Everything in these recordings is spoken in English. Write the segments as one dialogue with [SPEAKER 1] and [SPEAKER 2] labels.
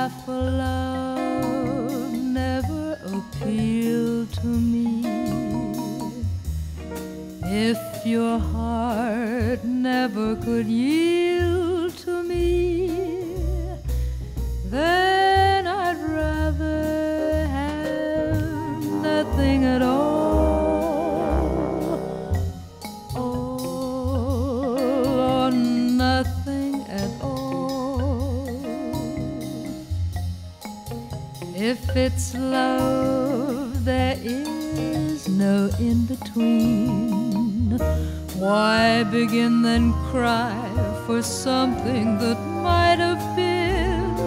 [SPEAKER 1] for love never appealed to me. If your heart never could yield to me, then I'd rather have nothing at all, or nothing at all. If it's love, there is no in-between. Why begin then cry for something that might have been?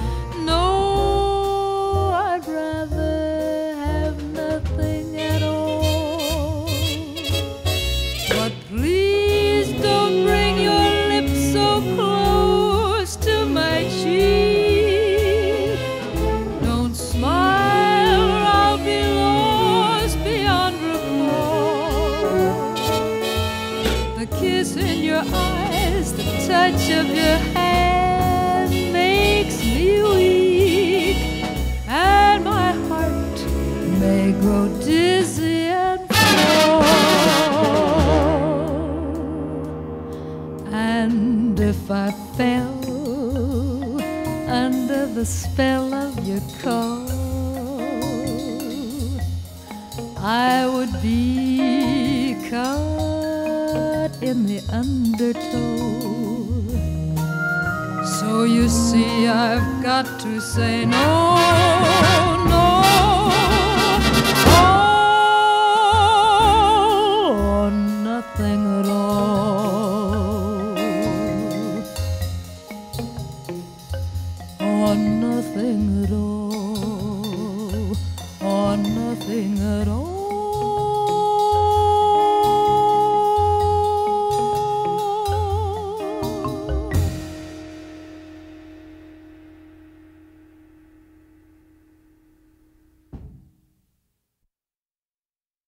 [SPEAKER 1] No, I'd rather have nothing at all. But please don't bring your lips so close to my cheek. Don't smile or I'll be lost beyond recall. The kiss in your eyes, the touch of your hand makes me weak, and my heart may grow dizzy and fall. And if I fell under the spell of your call, I would be caught in the undertow. So you see, I've got to say no, no.